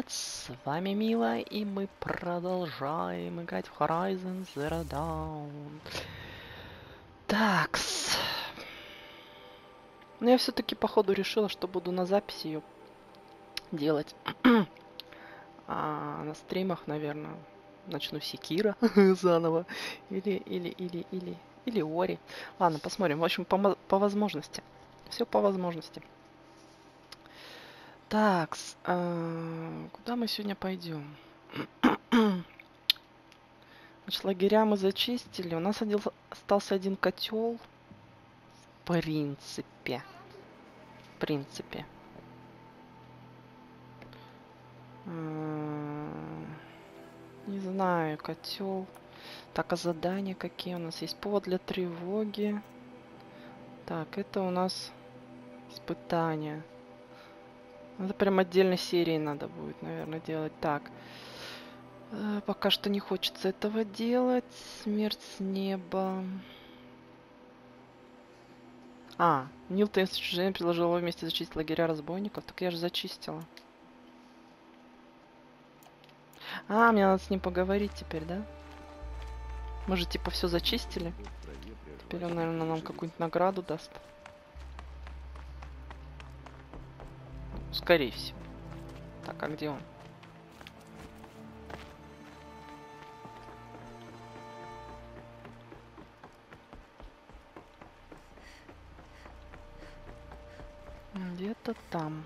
С вами Мила, и мы продолжаем играть в Horizon Zero Dawn. Такс. Но я все-таки походу решила, что буду на записи ее делать. А на стримах, наверное, начну Секира заново. Или Ори. Ладно, посмотрим. В общем, по возможности. Все по возможности. Такс. Куда мы сегодня пойдем? Значит, лагеря мы зачистили. У нас остался один котел. В принципе. Не знаю, котел. Так, а задания какие у нас есть? Повод для тревоги. Так, это у нас испытания. Это прям отдельной серии надо будет, наверное, делать. Так. Пока что не хочется этого делать. Смерть с неба. Нил таинственное чужие предложил его вместе зачистить лагеря разбойников. Так я же зачистила. Мне надо с ним поговорить теперь, да? Мы же типа все зачистили. Теперь он, наверное, нам какую-нибудь награду даст. Скорее всего. Так, а где он? Где-то там.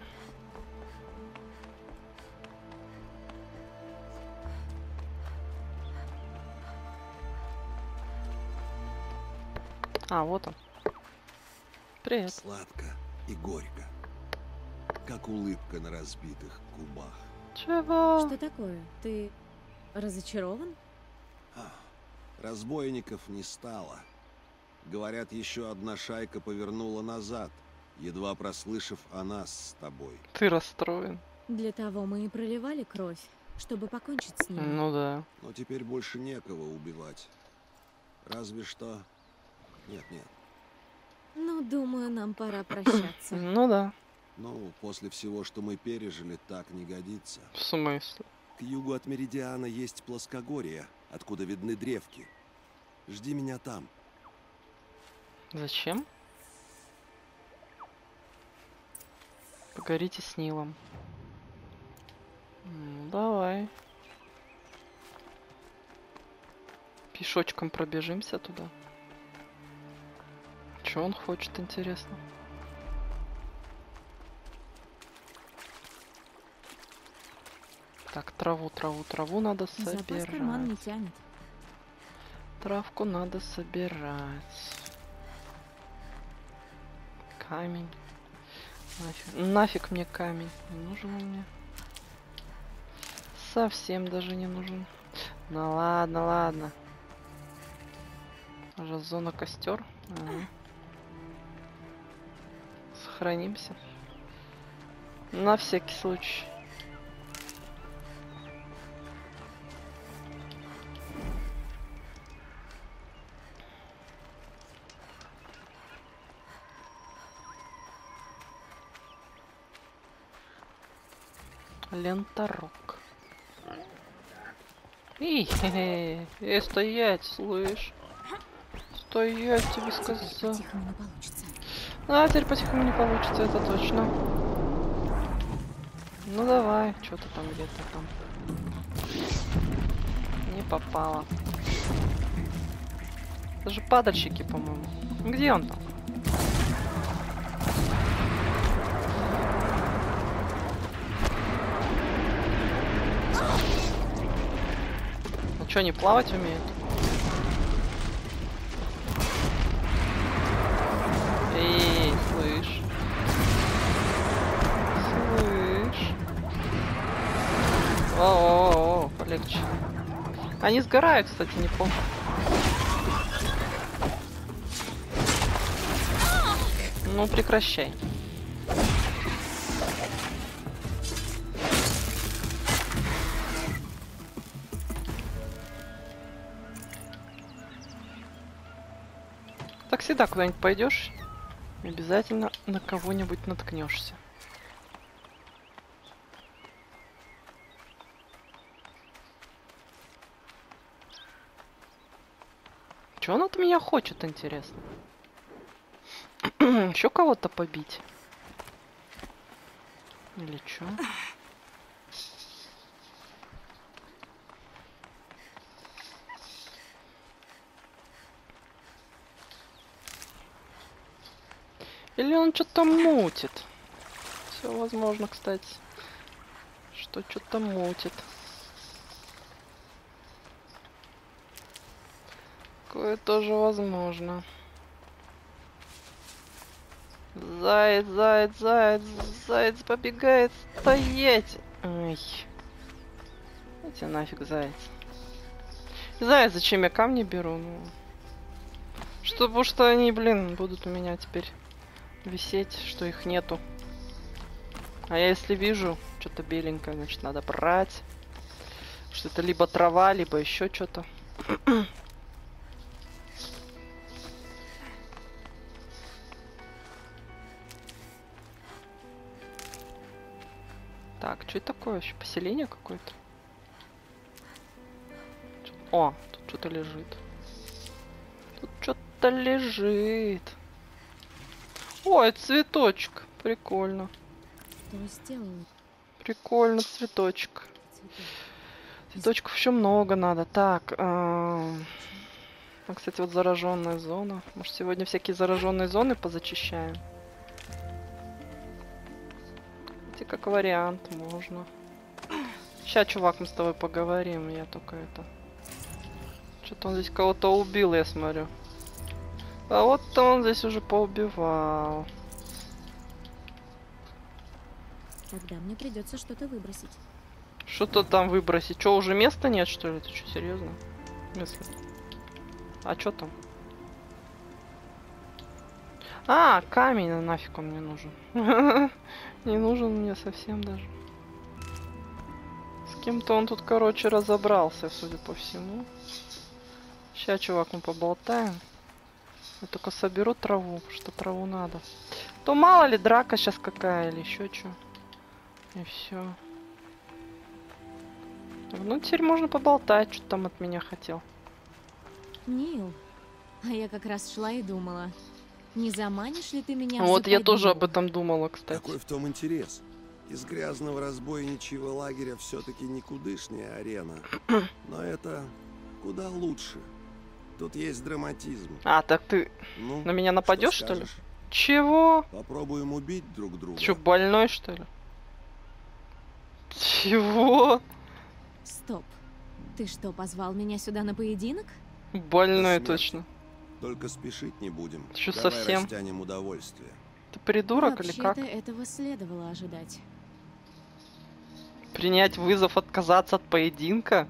Вот он. Привет. Сладко и горько, как улыбка на разбитых губах. Чего? Что такое? Ты разочарован? Разбойников не стало. Говорят, еще одна шайка повернула назад, едва прослышав о нас с тобой. Ты расстроен. Для того мы и проливали кровь, чтобы покончить с ним. Ну да. Но теперь больше некого убивать. Разве что... Нет. Ну, думаю, нам пора прощаться. Ну да. Ну, после всего, что мы пережили, так не годится. В смысле? К югу от Меридиана есть плоскогорье, откуда видны древки. Жди меня там. Зачем? Поговорите с Нилом. Давай. Пешочком пробежимся туда. Что он хочет, интересно? Так, траву надо собирать. Запас карман не тянет. Травку надо собирать. Камень. Нафиг мне камень. Не нужен он мне. Совсем даже не нужен. Ну ладно. Уже зона костер. Сохранимся. На всякий случай. Ленторог. Стоять, слышь. Стоять, тебе сказал. По-тихому не получится. Теперь по-тихому не получится, это точно. Ну давай, что ты там где-то там. Не попало. Это же падальщики, по-моему. Где он там? Ну что, не плавать умеет? Слышь. О, полегче. Они сгорают, кстати, неплохо. Ну, прекращай. Так всегда куда-нибудь пойдешь, обязательно на кого-нибудь наткнешься. Что он от меня хочет, интересно? Еще кого-то побить? Или что? Или он что-то мутит? Все возможно, кстати. Что что-то мутит. Такое тоже возможно. Заяц, заяц, заяц, заяц побегает стоять. Ай. Идите нафиг, заяц. Заяц, зачем я камни беру? Ну, потому что они, блин, будут у меня теперь висеть, что их нету. А я если вижу что-то беленькое, значит надо брать. Что это либо трава, либо еще что-то. Так, что это такое вообще? Поселение какое-то? О, тут что-то лежит. Тут что-то лежит. Ой, цветочек. Прикольно. Что сделал? Прикольно, цветочек. Цветочков еще много надо. Так, кстати, вот зараженная зона. Может, сегодня всякие зараженные зоны позачищаем? Хотя, как вариант, можно. Сейчас, чувак, мы с тобой поговорим. Я только это... Что-то он здесь кого-то убил, я смотрю. А вот он здесь уже поубивал. Тогда мне придется что-то выбросить. Что-то там выбросить. Что, уже места нет, что ли? Ты что, серьезно? Если... А что там? А, камень, нафиг он мне нужен. Не нужен мне совсем даже. С кем-то он тут, короче, разобрался, судя по всему. Сейчас, чувак, мы поболтаем. Я только соберу траву, что траву надо. То мало ли драка сейчас какая или еще что. И все. Ну, теперь можно поболтать, что там от меня хотел. Нил, а я как раз шла и думала, не заманишь ли ты меня Вот в я тоже западню? об этом думала, кстати. Какой в том интерес? Из грязного разбойничьего лагеря все-таки никудышняя арена. Но это куда лучше. Тут есть драматизм. А, так ты Ну, на меня нападешь, что ли? скажешь? Чего? Попробуем убить друг друга. Ты что, больной, что ли? Чего? Стоп. Ты что, позвал меня сюда на поединок? Больной До смерти. точно. Только спешить не будем. Ты что, Давай совсем? растянем удовольствие. Ты придурок или как? Вообще-то этого следовало ожидать. Принять вызов, отказаться от поединка?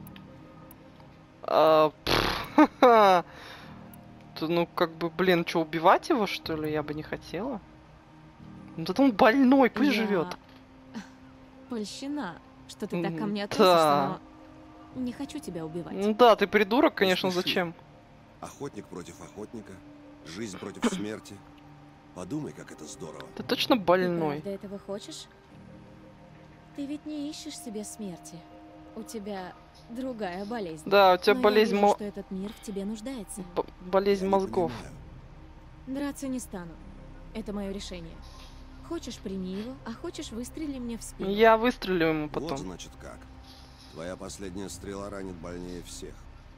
Ну, как бы, блин, что, убивать его, что ли? Я бы не хотела. Ну, да он больной, пусть Я живет. польщена, что ты так ко мне Да. относишься, но не хочу тебя убивать. Ну да, ты придурок, конечно, спеши. зачем? Охотник против охотника. Жизнь против смерти. Подумай, как это здорово. Ты точно Ты больной. правда этого хочешь? Ты ведь не ищешь себе смерти. У тебя другая болезнь. Да, у тебя Но болезнь, я вижу, что этот мир в тебе нуждается. болезнь Я не мозгов. понимаю. Драться не стану. Это мое решение. Хочешь, прими его, а хочешь, выстрели мне в спину. Я выстрелю ему Вот потом. значит как. Твоя последняя стрела ранит больнее всех.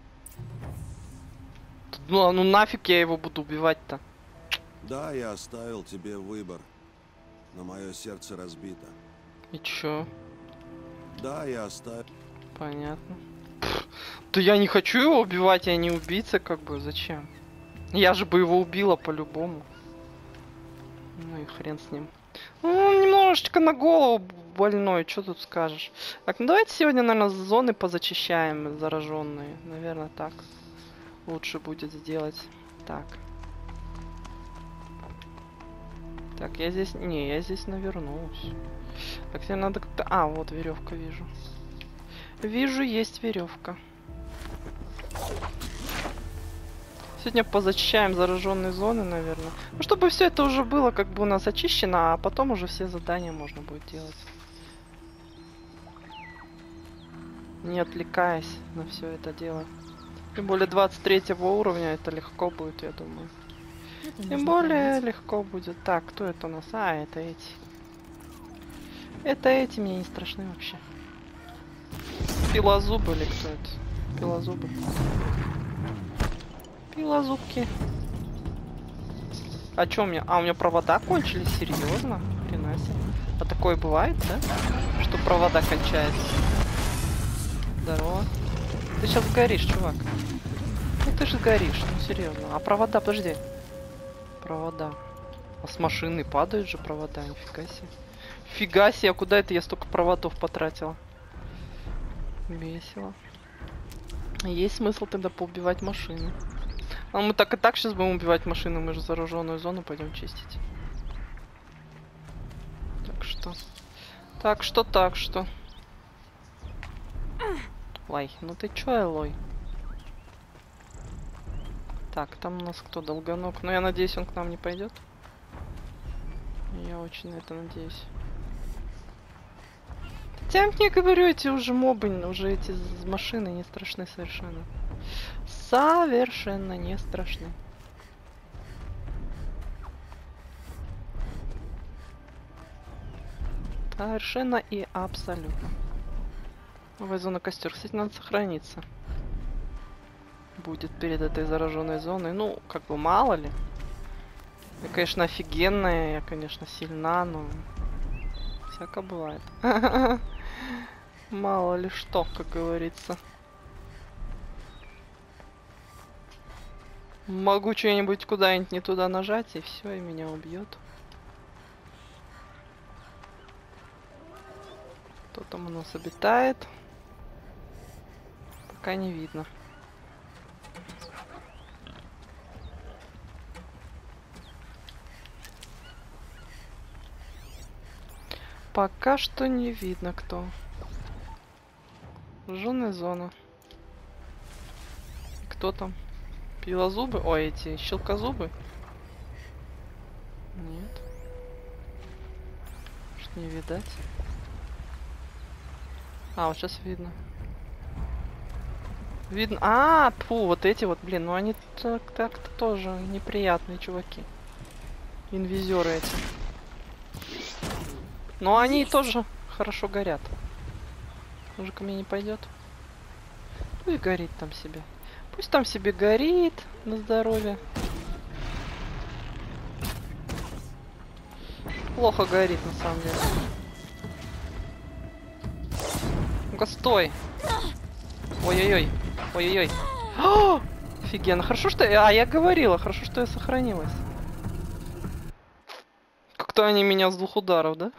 Ну нафиг я его буду убивать-то? Да, я оставил тебе выбор, но мое сердце разбито. И чё? Да, я оставил. Понятно. Да я не хочу его убивать, я не убийца, как бы, зачем? Я же бы его убила по-любому. Ну и хрен с ним. Ну, он немножечко на голову больной, что тут скажешь. Так, ну давайте сегодня, наверное, зоны позачищаем зараженные. Наверное, так лучше будет сделать. Так. Так, я здесь... Не, я здесь навернусь. Так, тебе надо как-то... А, вот веревка вижу. Вижу, есть веревка. Сегодня позачищаем зараженные зоны, наверное. Ну, чтобы все это уже было как бы у нас очищено, а потом уже все задания можно будет делать. Не отвлекаясь на все это дело. Тем более 23-го уровня это легко будет, я думаю. Это Тем нужно более понять. легко будет. Так, кто это у нас? А, это эти. Это эти мне не страшны вообще. Пилозубы или кто это? Пилозубы. Пилозубки. А чё у меня? А, у меня провода кончились? Серьезно? Хрена себе. А такое бывает, да? Что провода кончаются. Здорово. Ты сейчас горишь, чувак. Ну ты же горишь, ну серьезно. А провода, подожди. Провода. А с машины падают же провода, нифига себе. Фига себе, а куда это я столько проводов потратила? Весело. Есть смысл тогда поубивать машины. А мы так и так сейчас будем убивать машины, мы же зараженную зону пойдем чистить. Так что. Так что. Ой, ну ты чё, Элой? Так, там у нас кто, Долгоног? Ну я надеюсь, он к нам не пойдет. Я очень на это надеюсь. Хотя мне говорю, эти уже мобы, уже эти машины не страшны совершенно. Совершенно не страшны. Совершенно и абсолютно. Новая зона костер. Кстати, надо сохраниться. Будет перед этой зараженной зоной. Ну, как бы мало ли. Я, конечно, офигенная, я, конечно, сильна, но всяко бывает. Мало ли что, как говорится. Могу что-нибудь куда-нибудь не туда нажать, и все, и меня убьет. Кто там у нас обитает? Пока не видно. Пока что не видно, кто. Жжёная зона. Кто там? Пилозубы? Ой, эти щелкозубы? Нет. Что не видать. А, вот сейчас видно. Видно. А, фу, вот эти вот, блин, ну они так-то тоже неприятные чуваки. Инвизоры эти. Но они тоже хорошо горят. Уже ко мне не пойдет. Ну и горит там себе. Пусть там себе горит на здоровье. Плохо горит на самом деле. Ну-ка, стой! Ой-ой-ой. Ой-ой-ой. Офигенно. Хорошо, что... А, я говорила. Хорошо, что я сохранилась. Как-то они меня с 2 ударов, да?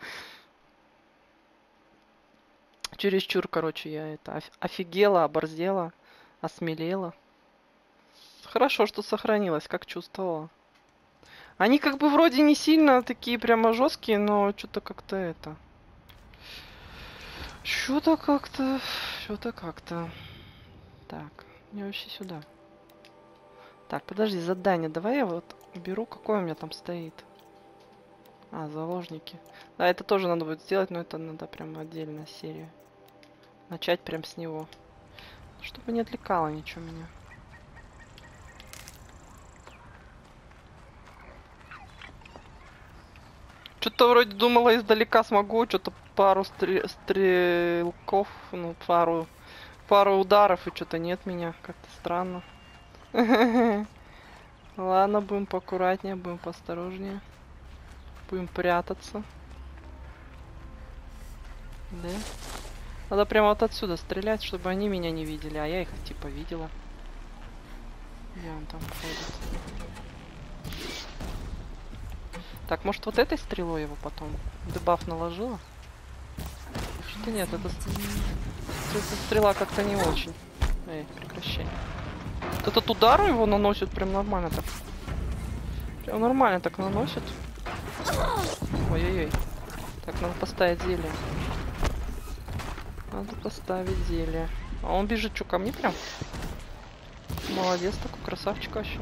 Чересчур, короче, я это... Офигела, оборзела, осмелела. Хорошо, что сохранилась, как чувствовала. Они как бы вроде не сильно такие прямо жесткие, но что-то как-то это... Что-то как-то... Так, мне вообще сюда. Так, подожди, задание. Давай я вот беру, какое у меня там стоит. А, заложники. Да, это тоже надо будет сделать, но это надо прям отдельная серия. Начать прям с него. Чтобы не отвлекало ничего меня. Что-то вроде думала издалека смогу, что-то пару стрелков, ну, пару ударов, и что-то нет меня. Как-то странно. Ладно, будем поаккуратнее, будем поосторожнее. Будем прятаться. Да? Надо прямо вот отсюда стрелять, чтобы они меня не видели, а я их типа видела. Где он там ходит? Так, может вот этой стрелой его потом? Дебаф наложила? Что нет, эта стрела как-то не очень. Эй, прекращай. Вот этот удар его наносит прям нормально так. Прям нормально так наносит. Ой-ой-ой. Так, надо поставить зелье. Надо поставить зелье. А он бежит что, ко мне прям? Молодец такой, красавчик вообще.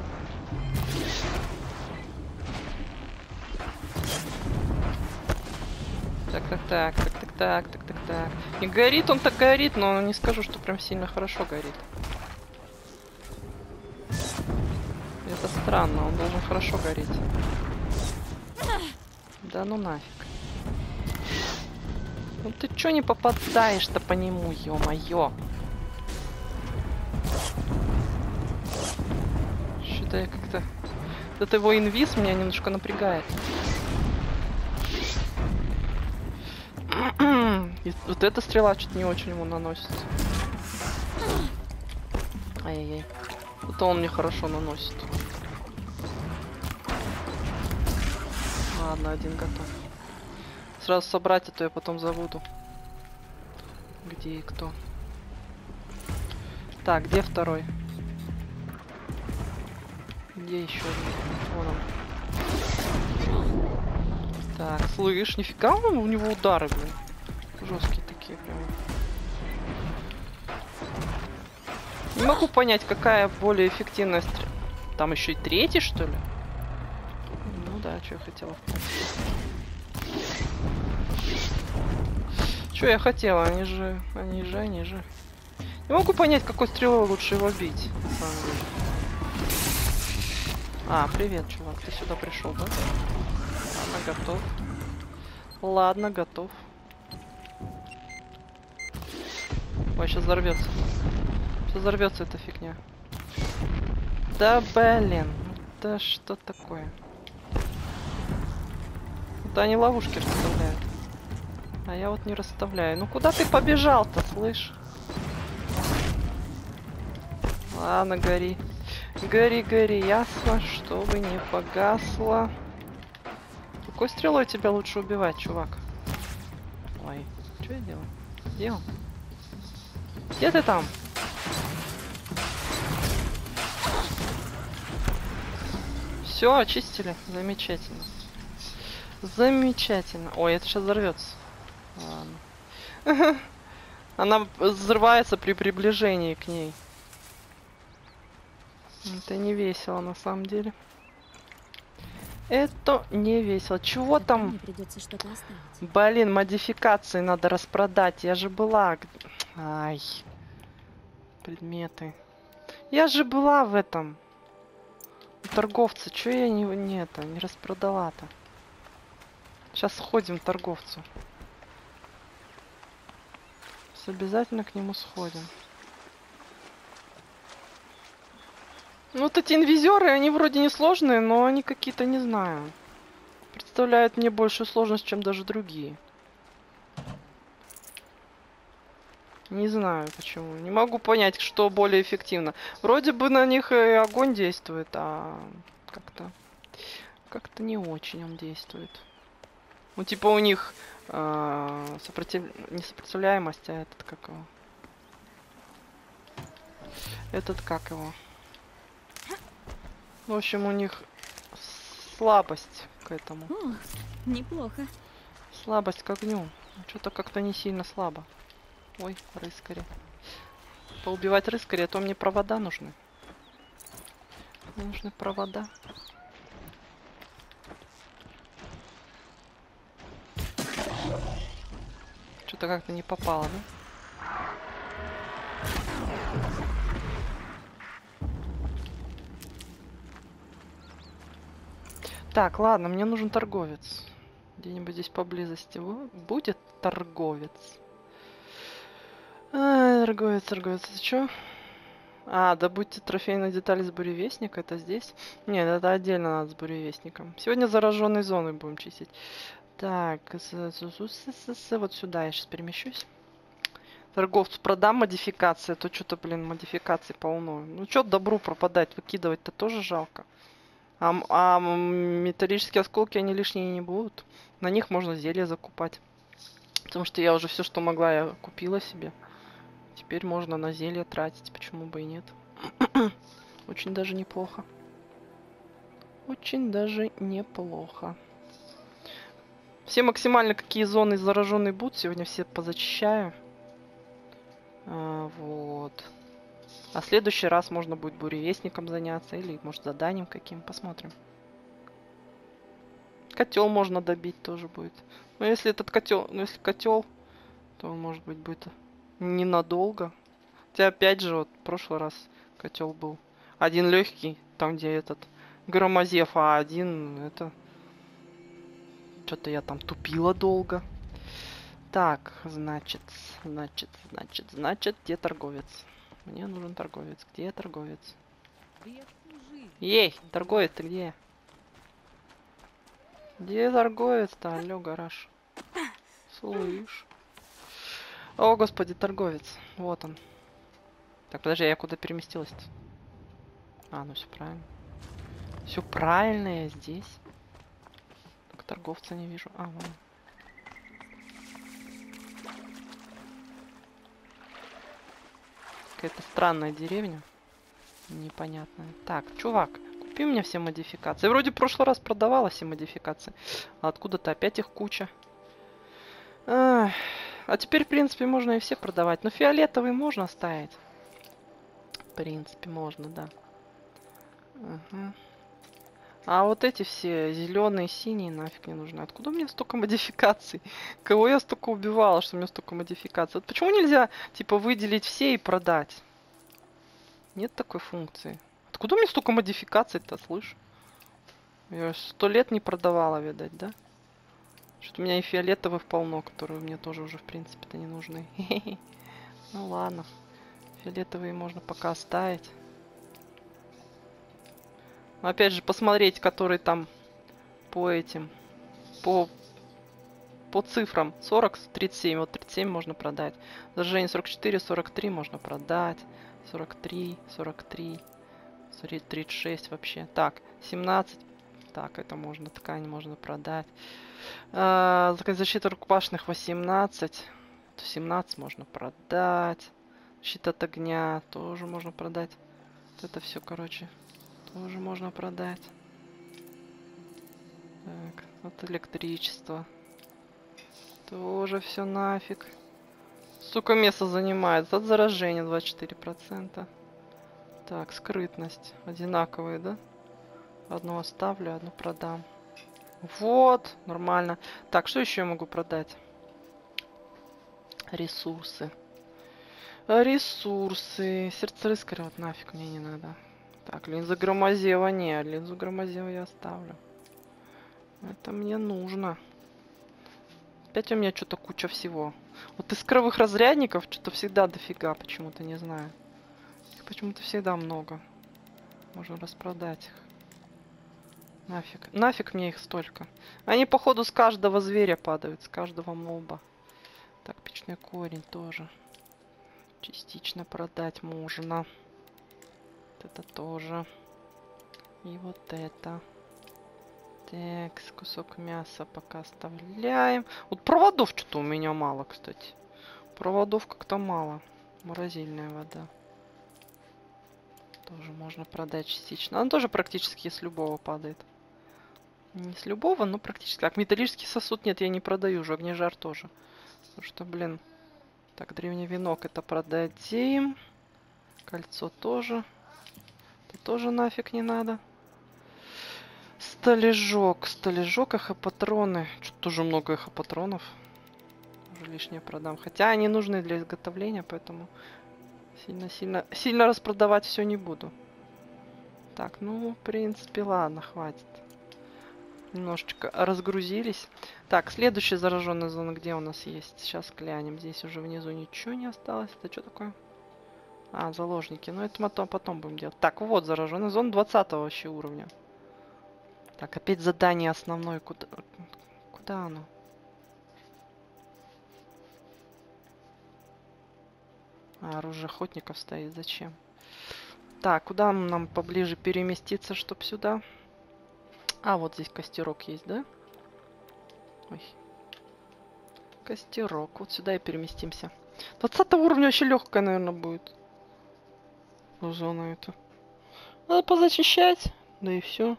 Так. Не горит он так горит, но не скажу, что прям сильно хорошо горит. Странно, он должен хорошо гореть. Да ну нафиг. Ну ты чё не попадаешь-то по нему, ё-моё? Что-то я как-то... Вот его инвиз меня немножко напрягает. И вот эта стрела что-то не очень ему наносит. Ай-яй-яй. Это он мне хорошо наносит. Ладно, один готов. Сразу собрать, а то я потом забуду. Где и кто. Так, где второй? Где еще один? Вон он. Так, слышь, нифига у него удары, блин. Жесткие такие прям. Не могу понять, какая более эффективная стрела. Там еще и третий, что ли? Ну да, что я хотела. Что я хотела? Они же. Не могу понять, какой стрелой лучше его бить, на самом деле. А, привет, чувак, ты сюда пришел, да? Ладно, готов. Ладно, готов. Ой, сейчас взорвется. Сейчас взорвется эта фигня. Да блин, да что такое? Да они ловушки расставляют. А я вот не расставляю. Ну куда ты побежал-то, слышь? Ладно, гори. Гори, гори, ясно, чтобы не погасло. Какой стрелой тебя лучше убивать, чувак? Ой, что я делаю? Где он? Где ты там? Все, очистили. Замечательно. Замечательно. Ой, это сейчас взорвется. Ладно. Она взрывается при приближении к ней. Это не весело на самом деле. Это не весело. Чего Тогда там? мне придется что-то оставить. Блин, модификации надо распродать. Я же была... Ай. Предметы. Я же была в этом. У торговца. Чё я не распродала-то? Сейчас сходим к торговцу. Обязательно к нему сходим. Ну, вот эти инвизеры, они вроде не сложные, но они какие-то, не знаю, представляют мне большую сложность, чем даже другие. Не знаю почему. Не могу понять, что более эффективно. Вроде бы на них и огонь действует, а как-то не очень он действует. Ну, типа у них не сопротивляемость, а этот как его? Этот как его? В общем, у них слабость к этому. О, неплохо. Слабость к огню. Что-то как-то не сильно слабо. Ой, рыскари. Поубивать рыскари, а то мне провода нужны. Мне нужны провода. Что-то как-то не попало, да? Так, ладно, мне нужен торговец. Где-нибудь здесь поблизости будет торговец. Торговец. Это что? А, добудьте трофейные детали с буревестника. Это здесь? Нет, это отдельно надо с буревестником. Сегодня зараженные зоны будем чистить. Так, вот сюда я сейчас перемещусь. Торговцу продам модификации, а то что-то, блин, модификаций полно. Ну, что добру пропадать, выкидывать-то тоже жалко. А металлические осколки, они лишние не будут. На них можно зелье закупать. Потому что я уже все, что могла, я купила себе. Теперь можно на зелье тратить, почему бы и нет. Очень даже неплохо. Очень даже неплохо. Все максимально какие зоны зараженные будут. Сегодня все позачищаю. Вот. А в следующий раз можно будет буревестником заняться. Или, может, заданием каким. Посмотрим. Котел можно добить тоже будет. Но если этот котел... Ну, если котел, то он, может быть, будет ненадолго. Хотя, опять же, вот в прошлый раз котел был. Один легкий, там, где этот Громозев А1, это... Что-то я там тупила долго. Так, значит, где торговец? Мне нужен торговец. Где торговец? Ей, торговец, ты где? Где торговец-то? Алло, гараж. Слышь. О, господи, торговец. Вот он. Так, подожди, я куда переместилась-то? А, ну все правильно. Все правильно, я здесь. Так, торговца не вижу. А, вон. Какая-то странная деревня. Непонятная. Так, чувак, купи мне все модификации. Вроде в прошлый раз продавала все модификации. А откуда-то опять их куча. А теперь, в принципе, можно и все продавать. Но фиолетовый можно ставить. В принципе, можно, да. Ага. А вот эти все зеленые, синие нафиг не нужны. Откуда у меня столько модификаций? Кого я столько убивала, что у меня столько модификаций? Вот почему нельзя, типа, выделить все и продать? Нет такой функции. Откуда у меня столько модификаций-то, слышь? Я 100 лет не продавала, видать, да? Что-то у меня и фиолетовых полно, которые мне тоже уже, в принципе-то, не нужны. Ну ладно. Фиолетовые можно пока оставить. Но опять же, посмотреть, который там по этим... По цифрам. 40, 37. Вот 37 можно продать. Зажжение 44, 43 можно продать. 43, 43. 36 вообще. Так, 17. Так, это можно, ткань можно продать. Защита рукопашных 18. 17 можно продать. Щит от огня тоже можно продать. Вот это все, короче, тоже можно продать. Так, вот электричество. Тоже все нафиг. Сука, место занимает. От заражения 24%. Так, скрытность. Одинаковые, да? Одну оставлю, одну продам. Вот, нормально. Так, что еще я могу продать? Ресурсы. Ресурсы. Сердце рыскаря, вот нафиг мне не надо. Так, линза громозева не. Линзу громозева я оставлю. Это мне нужно. Опять у меня что-то куча всего. Вот искровых разрядников что-то всегда дофига, почему-то, не знаю. Их почему-то всегда много. Можно распродать их. Нафиг. Нафиг мне их столько. Они, походу, с каждого зверя падают, с каждого моба. Так, печной корень тоже. Частично продать можно. Вот это тоже. И вот это. Так, кусок мяса пока оставляем. Вот проводов что-то у меня мало, кстати. Проводов как-то мало. Морозильная вода. Тоже можно продать частично. Она тоже практически с любого падает. Не с любого, но практически. Так, металлический сосуд нет, я не продаю уже. Огнежар тоже. Потому что, блин. Так, древний венок это продадим. Кольцо тоже. Это тоже нафиг не надо. Столежок. Столежок, эхопатроны. Что-то тоже много эхопатронов. Уже лишнее продам. Хотя они нужны для изготовления, поэтому сильно распродавать все не буду. Так, ну, в принципе, ладно, хватит. Немножечко разгрузились. Так, следующая зараженная зона где у нас есть? Сейчас глянем. Здесь уже внизу ничего не осталось. Это что такое? А, заложники. Ну, это мы потом будем делать. Так, вот зараженная зона 20 вообще уровня. Так, опять задание основное. Куда оно? А, оружие охотников стоит. Зачем? Так, куда нам поближе переместиться, чтоб сюда? А, вот здесь костерок есть, да? Ой. Костерок. Вот сюда и переместимся. 20 уровня вообще легкая, наверное, будет. Зона эту. Надо позачищать. Да и все.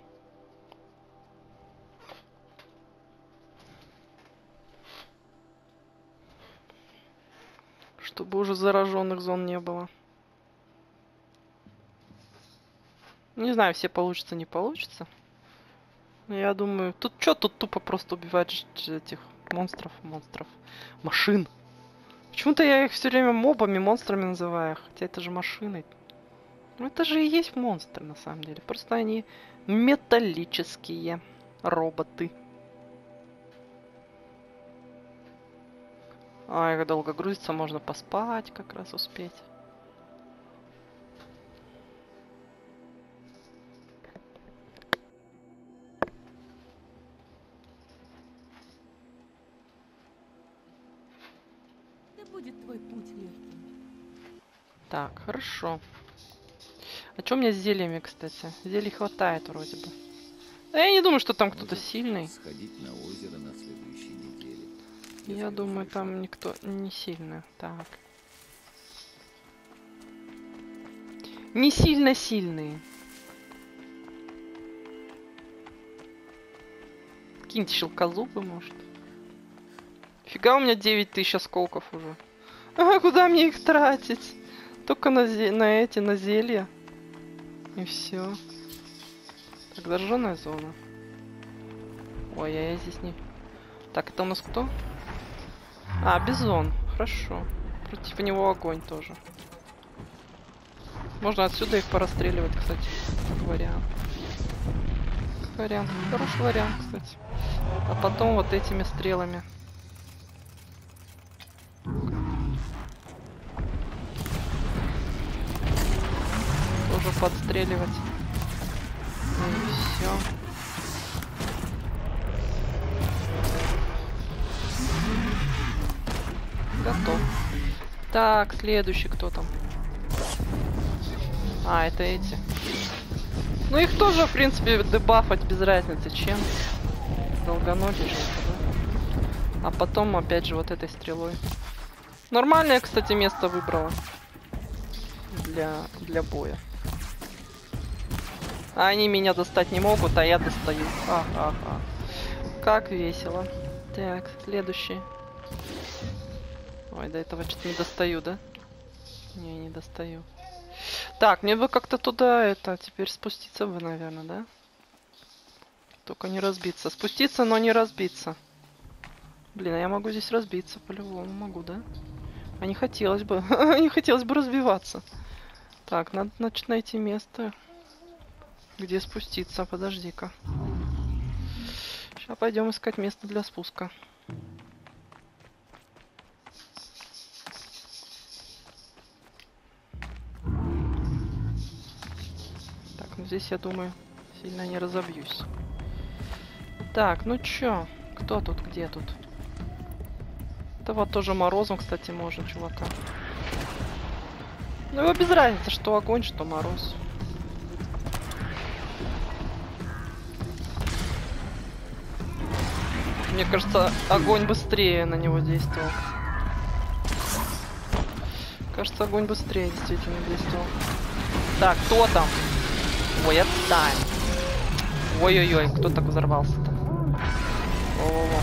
Чтобы уже зараженных зон не было. Не знаю, все получится, не получится. Но я думаю, тут что, тут тупо просто убивать этих монстров. Машин. Почему-то я их все время мобами, монстрами называю. Хотя это же машины. Ну, это же и есть монстры, на самом деле. Просто они металлические роботы. Ай, как долго грузится, можно поспать как раз успеть. Да будет твой путь легким. Так, хорошо. А что у меня с зельями, кстати? Зелий хватает вроде бы. Да я не думаю, что там кто-то сильный. Сходить на озеро на следующей неделе. Я думаю, там никто не сильный. Так. Не сильно сильные. Киньте щелкозубы, может. Фига у меня 9000 осколков уже. А куда мне их тратить? Только на зелья. И все. Так, зажженная зона. Ой, я здесь не... Так, это у нас кто? А, бизон. Хорошо. Против него огонь тоже. Можно отсюда их порастреливать, кстати. Как вариант. Как вариант. Хороший вариант, кстати. А потом вот этими стрелами. Тоже подстреливать. И все. Готов. Так, следующий кто там? А, это эти. Ну их тоже, в принципе, дебафать без разницы чем. Долгоногий же это, да? А потом опять же вот этой стрелой. Нормальное, кстати, место выбрала. Для боя. А они меня достать не могут, а я достаю. Ха-ха-ха. Как весело. Так, следующий. Ой, до этого что-то не достаю, да? Не достаю. Так, мне бы как-то туда это теперь спуститься бы, наверное, да? Только не разбиться. Спуститься, но не разбиться. Блин, а я могу здесь разбиться, по-любому могу, да? А не хотелось бы. Не хотелось бы разбиваться. Так, надо, значит, найти место, где спуститься. Подожди-ка. Сейчас пойдем искать место для спуска. Так, ну здесь, я думаю, сильно не разобьюсь. Так, ну чё? Кто тут, где тут? Это вот тоже морозом, кстати, можно, чувака. Ну его без разницы, что огонь, что мороз. Мне кажется, огонь быстрее на него действовал. Кажется, огонь быстрее действительно действовал. Так, кто там? Ой, отстань. Ой-ой-ой, кто так взорвался-то? О-о-о.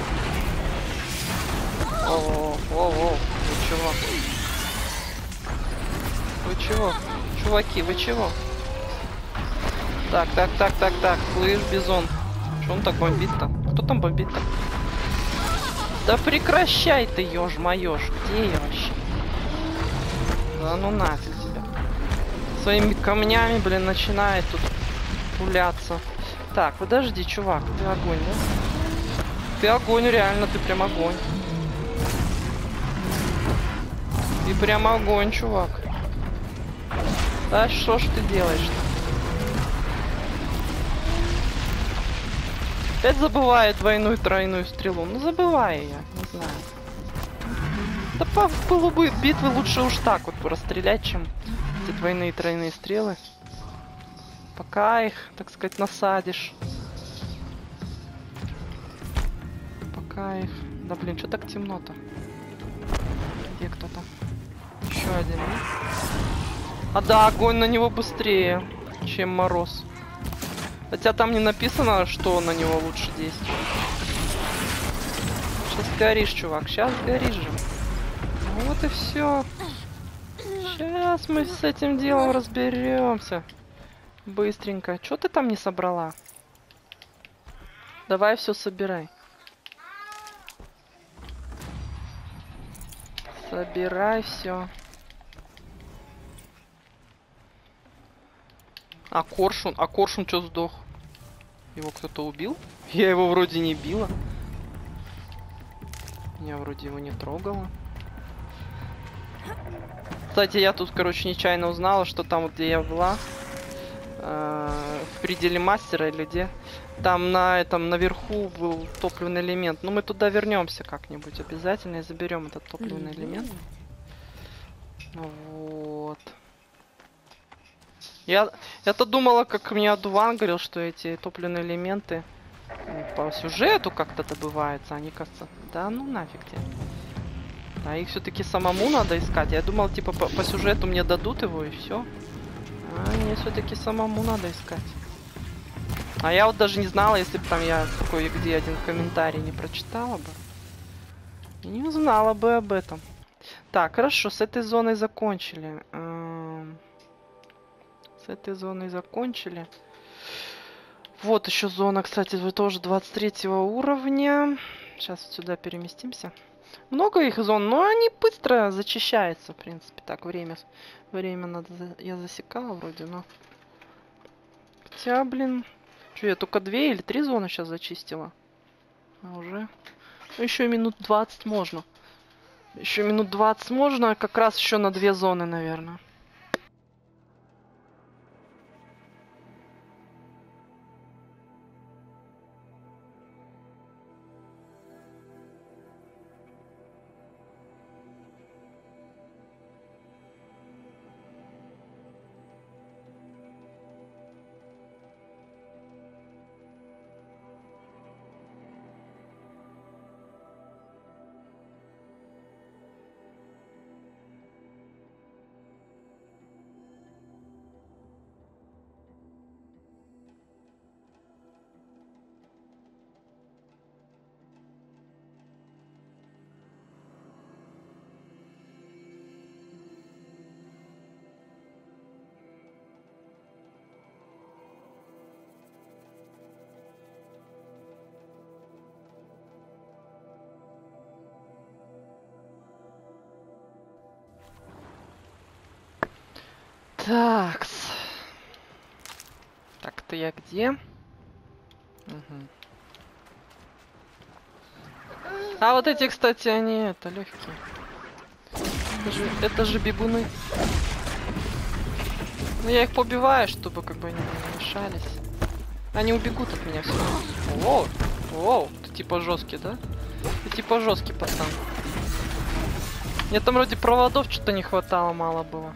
О-о-о. Вы чего? Вы чего? Чуваки, вы чего? Так. Слышь, бизон. Что он так бомбит-то? Кто там бомбит-то? Да прекращай ты, ёж-моёж. Где я вообще? Да ну нафиг тебя. Своими камнями, блин, начинает тут пуляться. Так, подожди, чувак, ты огонь, да? Ты огонь, реально, ты прям огонь. Ты прям огонь, чувак. Да что ж ты делаешь-то? Опять забываю двойную, тройную стрелу. Ну забываю я, не знаю. Да по пылу битвы лучше уж так вот расстрелять, чем эти двойные, тройные стрелы. Пока их, так сказать, насадишь. Пока их... Да блин, что так темно-то? Где кто-то? Еще один. А да, огонь на него быстрее, чем мороз. Хотя там не написано, что на него лучше действует. Сейчас горишь, чувак. Сейчас горишь же. Вот и все. Сейчас мы с этим делом разберемся. Быстренько. Что ты там не собрала? Давай все собирай. Собирай все. А Коршун что сдох? Его кто-то убил? Я его вроде не била. Я вроде его не трогала. Кстати, я тут, короче, нечаянно узнала, что там, вот, где я была, в пределе мастера или где, там на этом наверху был топливный элемент. Ну, мы туда вернемся как-нибудь обязательно и заберем этот топливный элемент. Вот. Я-то думала, как мне Адуван говорил, что эти топливные элементы по сюжету как-то добываются. Они, кажется, да ну нафиг тебе. Да, их все-таки самому надо искать. Я думал, типа, по сюжету мне дадут его и все. А мне все-таки самому надо искать. А я вот даже не знала, если бы там я кое-где один комментарий не прочитала бы. И не узнала бы об этом. Так, хорошо, с этой зоной закончили. С этой зоной закончили. Вот еще зона, кстати, тоже 23 уровня. Сейчас сюда переместимся. Много их зон, но они быстро зачищаются, в принципе. Так, время надо... Я засекала вроде, но... Хотя, блин... Что, я только 2 или 3 зоны сейчас зачистила? А уже... Еще минут 20 можно. Еще минут 20 можно, как раз еще на 2 зоны, наверное. Такс. Так-то я где? Угу. А вот эти, кстати, они это легкие. Это же бегуны. Ну я их побиваю, чтобы как бы они не мешались. Они убегут от меня все. Воу, воу, ты типа жесткий, да? Ты типа жесткий пацан. Мне там вроде проводов что-то не хватало, мало было.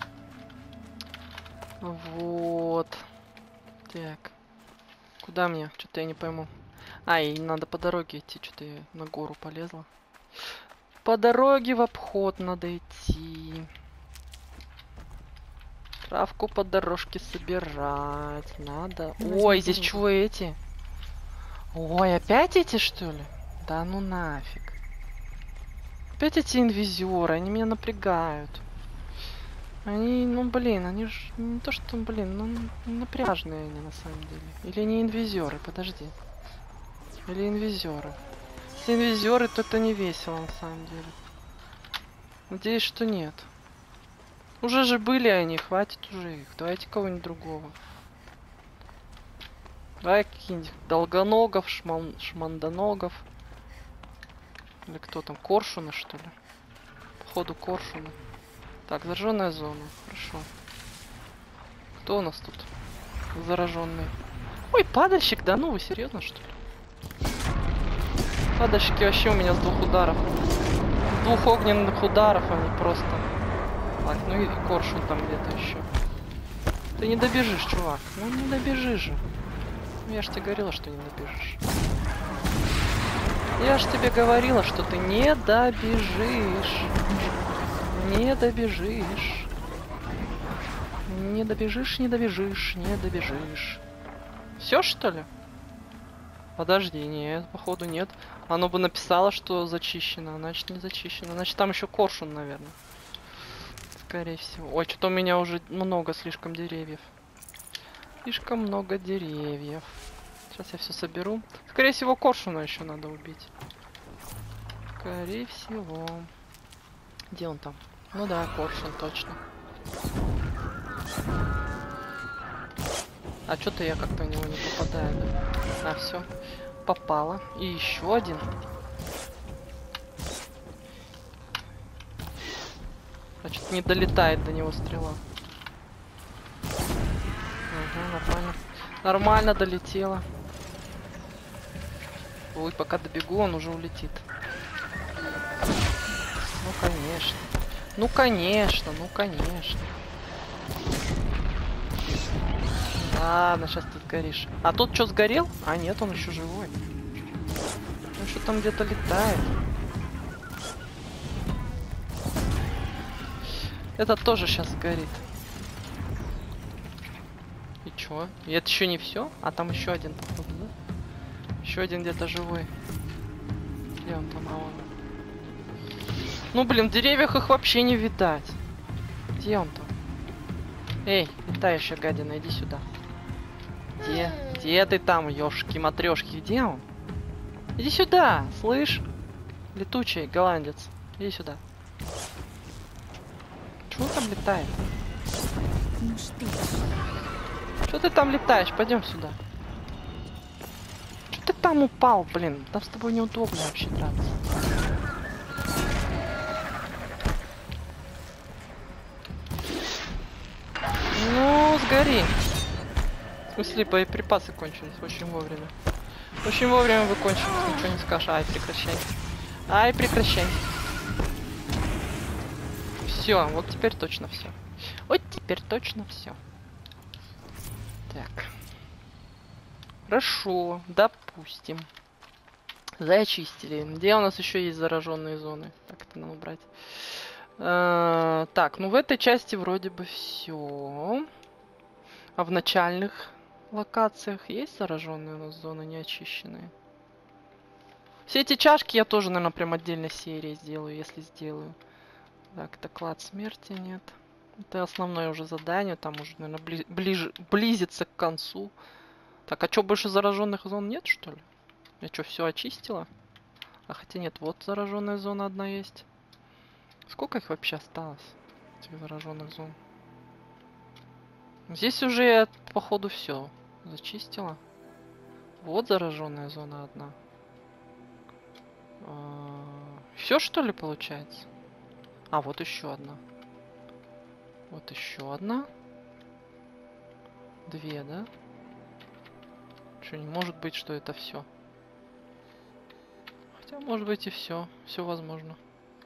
Вот. Так. Куда мне? Что-то я не пойму. Ай, надо по дороге идти. Что-то я на гору полезла. По дороге в обход надо идти. Травку по дорожке собирать надо. Ой, здесь чего эти? Ой, опять эти, что ли? Да ну нафиг. Опять эти инвизоры, они меня напрягают. Они, ну блин, они же не то что, блин, ну напряжные они на самом деле. Или не инвизоры, подожди. Или инвизоры. Если инвизоры, то это не весело на самом деле. Надеюсь, что нет. Уже же были они, хватит уже их. Давайте кого-нибудь другого. Давай каких-нибудь долгоногов, шмандоногов. Или кто там, коршуны, что ли? Походу коршуны. Так, зараженная зона. Хорошо. Кто у нас тут? Зараженный. Ой, падальщик, да ну вы серьезно, что ли? Падальщики вообще у меня с 2 ударов. С 2 огненных ударов они просто. Так, ну и коршун там где-то еще. Ты не добежишь, чувак. Ну не добежишь же. Ну, я ж тебе говорила, что не добежишь. Я ж тебе говорила, что ты не добежишь. Не добежишь. Не добежишь, не добежишь, не добежишь. Все, что ли? Подожди, нет, походу нет. Оно бы написало, что зачищено, значит не зачищено. Значит там еще коршун, наверное. Скорее всего. Ой, что-то у меня уже много слишком деревьев. Слишком много деревьев. Сейчас я все соберу. Скорее всего, коршуна еще надо убить. Скорее всего. Где он там? Ну да, коршун, точно. А что-то я как-то в него не попадаю, да? А, все. Попало. И еще один. Значит, не долетает до него стрела. Ага, нормально. Нормально долетела. Ой, пока добегу, он уже улетит. Ну, конечно. Ну, конечно, ну, конечно. Ладно, сейчас ты сгоришь. А тот что, сгорел? А нет, он еще живой. Он еще там где-то летает. Этот тоже сейчас сгорит. И чё? И это еще не все? А там еще один, походу, да? Еще один где-то живой. Где он там? А он. Ну, блин, в деревьях их вообще не видать. Где он там? Эй, летающая гадина, иди сюда. Где ты там, ёшки-матрёшки? Где он? Иди сюда, слышь? Летучий голландец. Иди сюда. Чего там летает? Ну что? Что ты там летаешь? Пойдем сюда. Что ты там упал, блин? Там с тобой неудобно вообще драться. Ну, сгори. В смысле, боеприпасы кончились очень вовремя. Очень вовремя вы кончились, ничего не скажешь. Ай, прекращай. Ай, прекращай. Все, вот теперь точно все. Вот теперь точно все. Так. Хорошо, допустим. Зачистили. Где у нас еще есть зараженные зоны? Так, это надо убрать. Так, ну в этой части вроде бы все. А в начальных локациях есть зараженные у нас зоны неочищенные? Все эти чашки я тоже, наверное, прям отдельной серии сделаю, если сделаю. Так, это клад смерти нет. Это основное уже задание, там уже, наверное, близится к концу. Так, а что, больше зараженных зон нет, что ли? Я что, все очистила? А хотя нет, вот зараженная зона одна есть. Сколько их вообще осталось, этих зараженных зон? Здесь уже я, походу, все зачистила. Вот зараженная зона одна. Все, что ли, получается? А, вот еще одна. Вот еще одна. Две, да? Что, не может быть, что это все? Хотя, может быть, и все. Все возможно.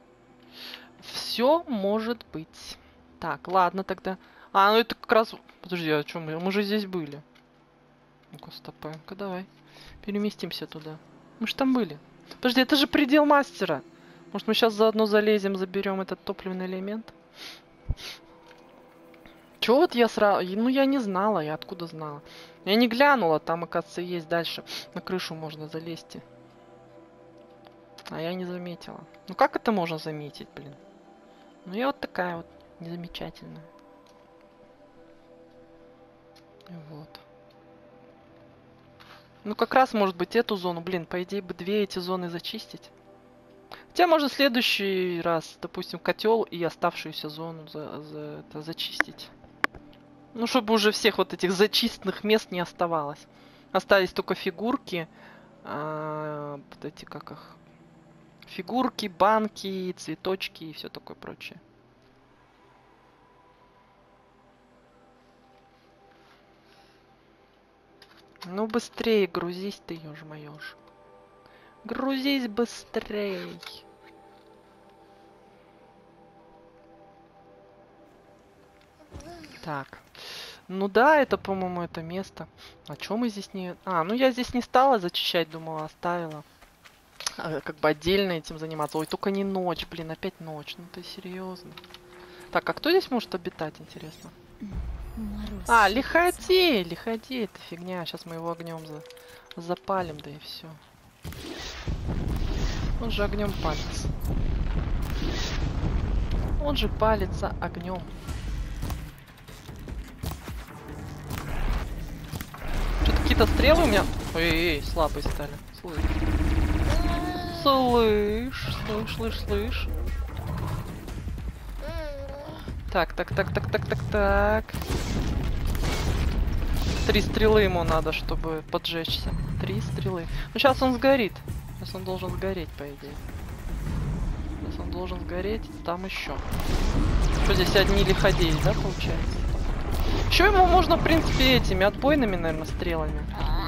Все может быть. Так, ладно тогда. А, ну это как раз... Подожди, а что мы? Мы же здесь были. Ну-ка, стопаем-ка, давай. Переместимся туда. Мы же там были. Подожди, это же предел мастера. Может, мы сейчас заодно залезем, заберем этот топливный элемент? Чё вот я сразу... Ну, я не знала, я откуда знала? Я не глянула, там, оказывается, есть дальше. На крышу можно залезть. А я не заметила. Ну, как это можно заметить, блин? Ну, я вот такая вот незамечательная. И вот. Ну, как раз, может быть, эту зону. Блин, по идее бы две эти зоны зачистить. Хотя можно в следующий раз, допустим, котел и оставшуюся зону зачистить. Ну, чтобы уже всех вот этих зачистных мест не оставалось. Остались только фигурки. Вот эти, как их? Фигурки, банки, цветочки и все такое прочее. Ну, быстрее грузись ты, ёж-моёж. Грузись быстрей. Так. Ну да, это, по-моему, это место. А чё мы здесь не... А, ну я здесь не стала зачищать, думала, оставила. Как бы отдельно этим заниматься. Ой, только не ночь, блин, опять ночь. Ну ты серьезно. Так, а кто здесь может обитать, интересно? Мороз. А, лиходей, лиходей, это фигня. Сейчас мы его огнем запалим, да и все. Он же огнем палится. Он же палится огнем. Что-то какие-то стрелы у меня... Эй, слабые стали. Слышь. Так. 3 стрелы ему надо, чтобы поджечься. 3 стрелы. Ну, сейчас он сгорит. Сейчас он должен сгореть, по идее. Сейчас он должен сгореть. Там еще. Что здесь одни лиходеи, да, получается? Еще ему можно, в принципе, этими отбойными, наверное, стрелами.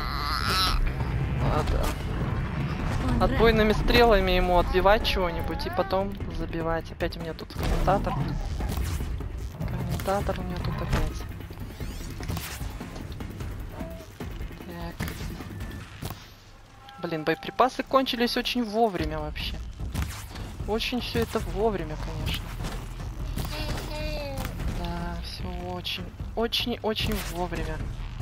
Да. Отбойными стрелами ему отбивать чего-нибудь и потом забивать. Опять у меня тут комментатор. Комментатор у меня тут опять. Так. Блин, боеприпасы кончились очень вовремя вообще. Очень все это вовремя, конечно. Да, все очень вовремя.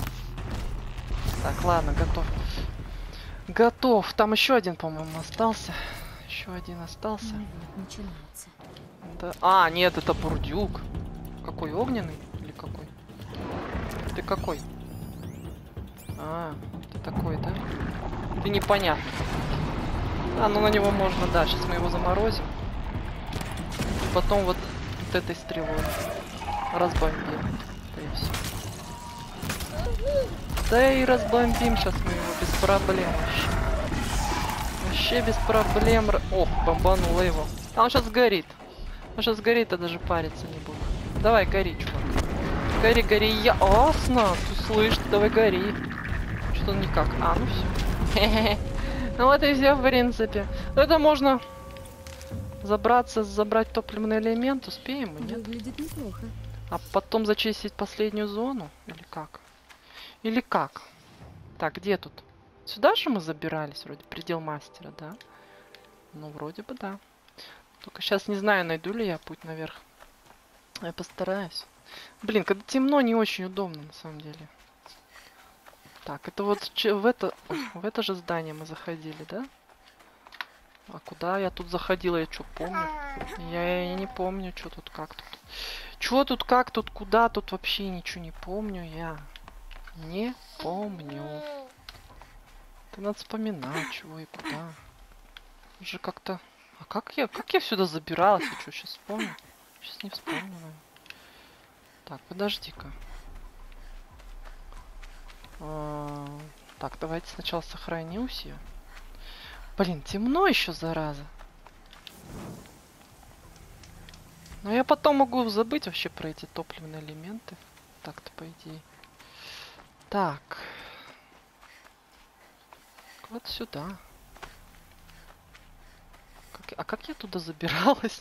Так, ладно, готов. Готов. Там еще один, по-моему, остался. Еще один остался. Начинается. Да. А, нет, это бурдюк. Какой, огненный? Или какой? Ты какой? А, ты такой, да? Ты непонятный. А, ну на него можно, да. Сейчас мы его заморозим. И потом вот этой стрелой разбомбим. Да и все. Да и разбомбим сейчас мы его без проблем вообще. Вообще без проблем. Ох, бомбануло его. А он сейчас сгорит. Он сейчас сгорит, а даже париться не буду. Давай, гори, чувак. Гори, гори, ясно. Ты слышишь, давай гори. Что никак. А, ну все. Ну вот и все, в принципе. Это можно забраться, забрать топливный элемент. Успеем мы, нет? Выглядит неплохо. А потом зачистить последнюю зону? Или как? Или как? Так, где тут? Сюда же мы забирались, вроде, предел мастера, да? Ну, вроде бы, да. Только сейчас не знаю, найду ли я путь наверх. Я постараюсь. Блин, когда темно, не очень удобно, на самом деле. Так, это вот в это же здание мы заходили, да? А куда я тут заходила, я что, помню? Я не помню, что тут, как тут. Что тут, как тут, куда тут, вообще ничего не помню я. Не помню. Это надо вспоминать, чего и куда. Уже как-то... А как я сюда забиралась? Я что, сейчас вспомню? Сейчас не вспомню, наверное. Так, подожди-ка. Так, давайте сначала сохранимся. Блин, темно еще, зараза. Но я потом могу забыть вообще про эти топливные элементы. Так-то, по идее. Так. Вот сюда. А как я туда забиралась?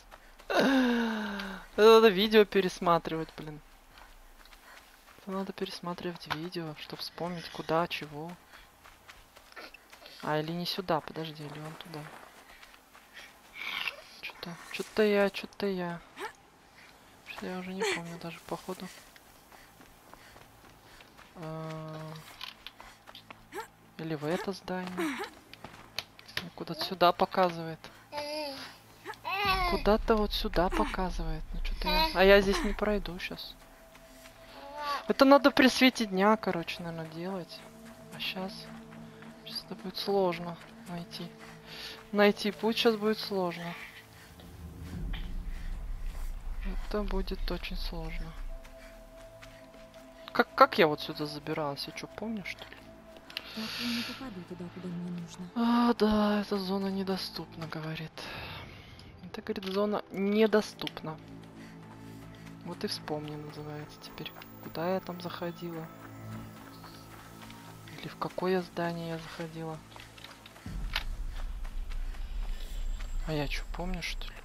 Надо видео пересматривать, блин. Надо пересматривать видео, чтобы вспомнить, куда, чего. А, или не сюда, подожди, или вон туда. Что-то я. Что я уже не помню даже, походу. Или в это здание. Куда-то сюда показывает. Куда-то вот сюда показывает. Ну, что-то я... А я здесь не пройду сейчас. Это надо при свете дня, короче, наверное, делать. А сейчас это будет сложно найти. Найти путь сейчас будет сложно. Это будет очень сложно. Как я вот сюда забиралась? Я что, помню, что ли? Так я не попаду туда, куда мне нужно. А, да, эта зона недоступна, говорит. Это, говорит, зона недоступна. Вот и вспомни, называется теперь. Куда я там заходила? Или в какое здание я заходила? А я что, помню, что ли?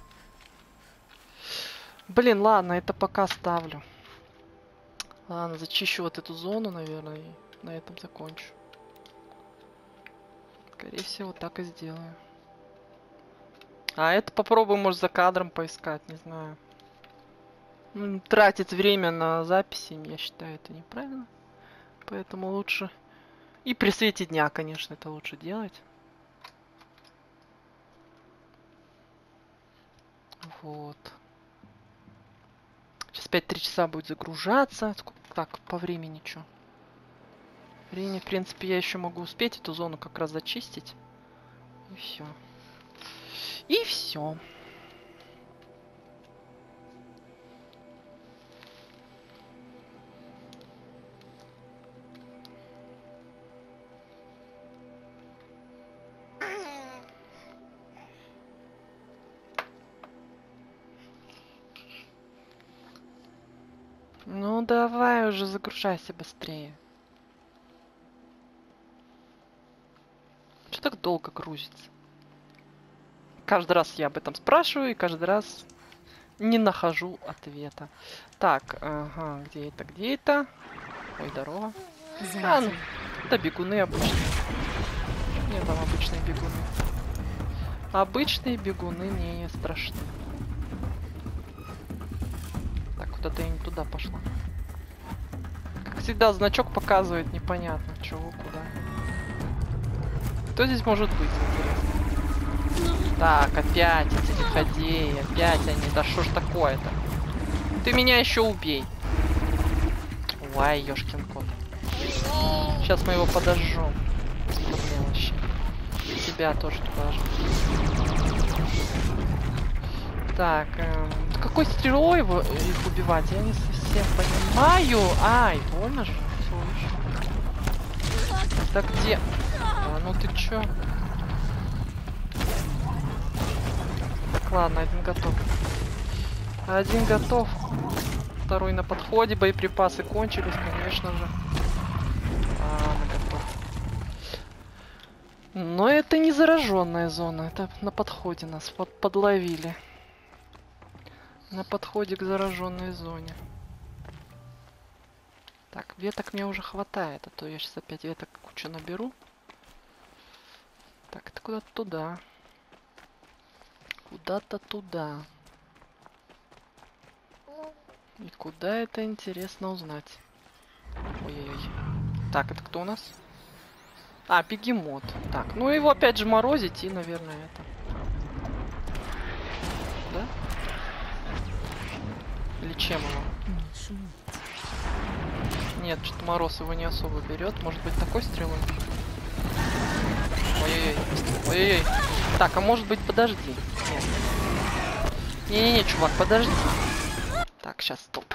Блин, ладно, это пока ставлю. Ладно, зачищу вот эту зону, наверное, и на этом закончу. Скорее всего, так и сделаю. А это попробую, может, за кадром поискать, не знаю. Тратить время на записи, я считаю, это неправильно. Поэтому лучше... И при свете дня, конечно, это лучше делать. Вот. Сейчас 5-3 часа будет загружаться. Так, по времени что? Времени, в принципе, я еще могу успеть эту зону как раз зачистить. И все. И все. Ну давай уже загружайся быстрее. Что так долго грузится? Каждый раз я об этом спрашиваю и каждый раз не нахожу ответа. Так, ага, где это, где это? Ой, здорово. А, ну, Сзади. это бегуны обычные. Нет, там обычные бегуны. Обычные бегуны не страшны. Так, куда-то я не туда пошла. Как всегда, значок показывает непонятно, чего, куда. Кто здесь может быть, интересно? Так, опять эти лиходеи, опять они. Да что ж такое-то? Ты меня еще убей. Ой, ёшкин кот. Сейчас мы его подожжем. Без проблем вообще. Тебя тоже подожжем. Так, какой стрелой их убивать? Я не совсем понимаю. Ай, больно же. Так где? А, ну ты чё? Так, ладно, один готов. Один готов. Второй на подходе. Боеприпасы кончились, конечно же. Ладно, готов. Но это не зараженная зона. Это на подходе нас подловили. На подходе к зараженной зоне. Так, веток мне уже хватает, а то я сейчас опять веток кучу наберу. Так, это куда-то туда. Куда-то туда. И куда это, интересно узнать. Ой-ой-ой. Так, это кто у нас? А, бегемот. Так, ну его опять же морозить и, наверное, это. Да? Или чем его? Не шуметь. Нет, что-то мороз его не особо берет. Может быть, такой стрелой? Ой-ой-ой. Ой-ой-ой. Так, а может быть, подожди. Нет. Не-не-не, чувак, подожди. Так, сейчас, стоп.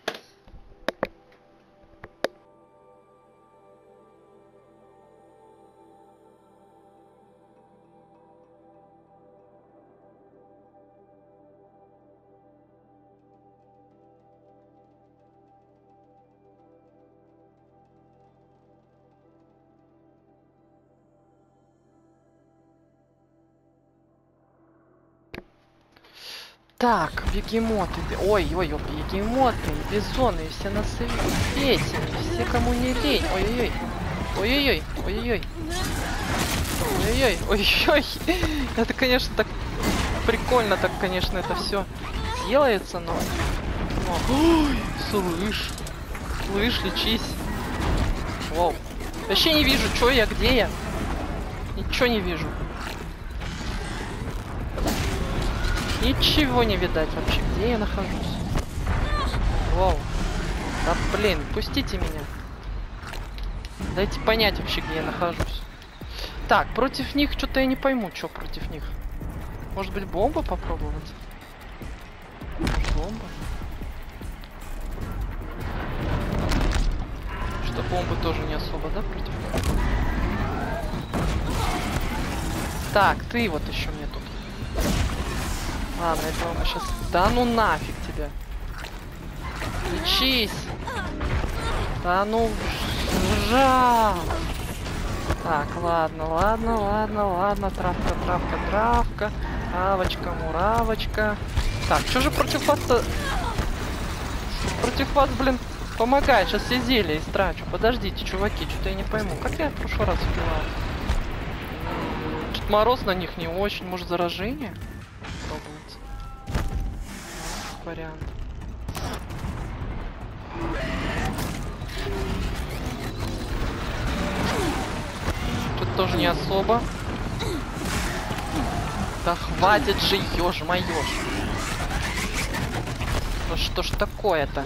Так, бегемоты. Ой-ой-ой, бегемоты, бизоны, все на свете, все кому не лень. Ой-ой-ой. Ой-ой-ой, ой-ой-ой. Ой-ой-ой, ой-ой. Это, конечно, так прикольно, так, конечно, это все делается, но... Ой, слышь. Слышь, лечись. Вау. Вообще не вижу, что я, где я. Ничего не вижу. Ничего не видать вообще, где я нахожусь. Вау. Да блин, пустите меня. Дайте понять вообще, где я нахожусь. Так, против них что-то я не пойму, что против них. Может быть, бомба попробовать? Бомба? Что бомбы тоже не особо, да, против них? Так, ты вот еще мне тут. Ладно, этого мы сейчас... Да ну нафиг тебя. Лечись. Да ну... Жа. Так, ладно, ладно, ладно, ладно. Травка, травка, травка. Авочка, муравочка. Так, что же против вас-то... Против вас, блин, помогает. Сейчас все зелья истрачу. Подождите, чуваки, что-то я не пойму. Как я в прошлый раз убивал? Что-то мороз на них не очень. Может, заражение? Пробовать. Вариант. Тут тоже не особо. Да хватит же, ёж-моё. Ну что ж такое-то?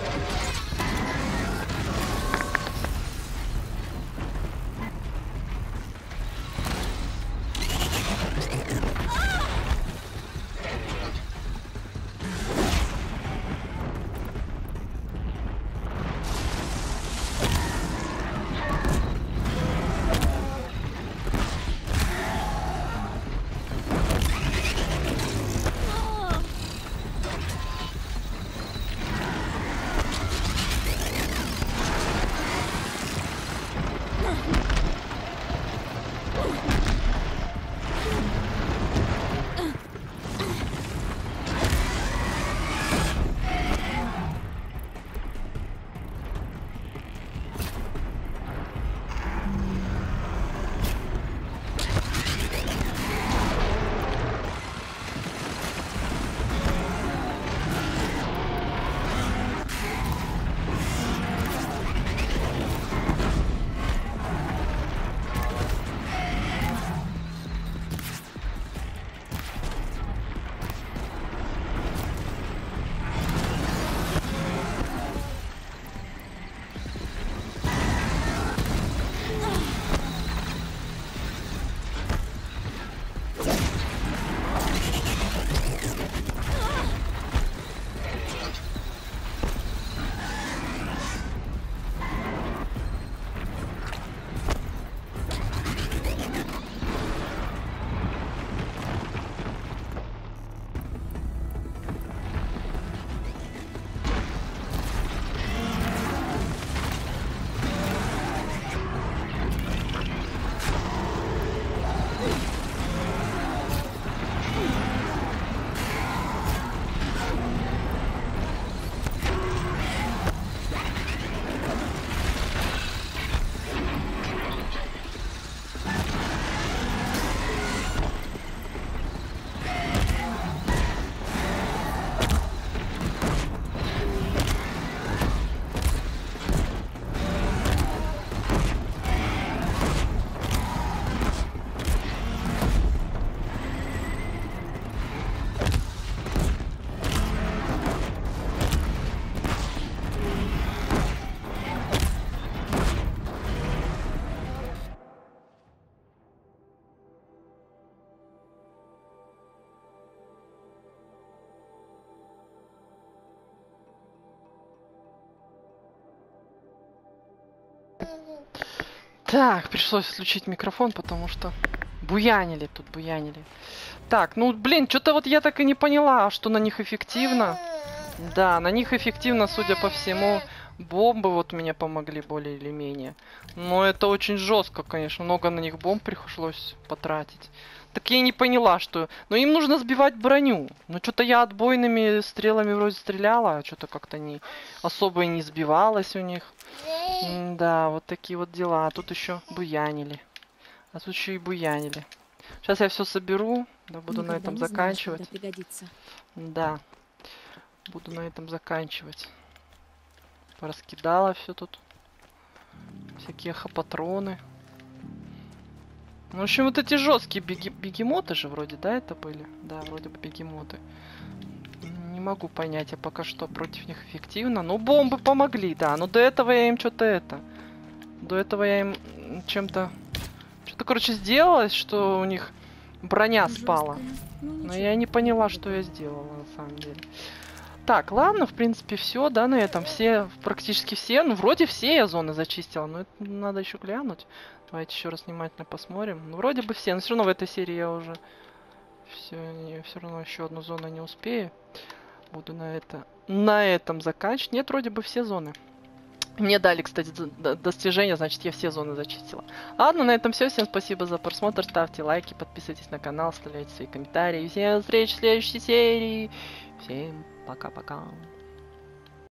Так, пришлось включить микрофон, потому что буянили тут, буянили. Так, ну, блин, что-то вот я так и не поняла, что на них эффективно. Да, на них эффективно, судя по всему, бомбы вот мне помогли более или менее. Но это очень жестко, конечно, много на них бомб пришлось потратить. Так я и не поняла, что... Но им нужно сбивать броню. Ну, что-то я отбойными стрелами вроде стреляла, а что-то как-то не... особо и не сбивалось у них. Да, вот такие вот дела. А тут еще буянили. А тут еще и буянили. Сейчас я все соберу. Да, буду Никогда на этом не знаешь, заканчивать. когда пригодится. Да. Буду на этом заканчивать. Пораскидала все тут. Всякие хапатроны. Ну, в общем, вот эти жесткие бегемоты же вроде, да, это были? Да, вроде бы бегемоты. Не могу понять, я пока что против них эффективно. Ну, бомбы помогли, да. Но до этого я им что-то это... До этого я им чем-то... Что-то, короче, сделалось, что у них броня спала. Жёсткая, ну, Но ничего, я не поняла, что привыкла. я сделала, на самом деле. Так, ладно, в принципе, все, да, на этом все, практически все. Ну, вроде все я зоны зачистила, но это надо еще глянуть. Давайте еще раз внимательно посмотрим. Ну, вроде бы все, но все равно в этой серии я уже все равно еще одну зону не успею. Буду на этом заканчивать. Нет, вроде бы все зоны. Мне дали, кстати, достижения, значит, я все зоны зачистила. Ладно, на этом все. Всем спасибо за просмотр. Ставьте лайки, подписывайтесь на канал, оставляйте свои комментарии. Всем встреч в следующей серии. Всем пока-пока.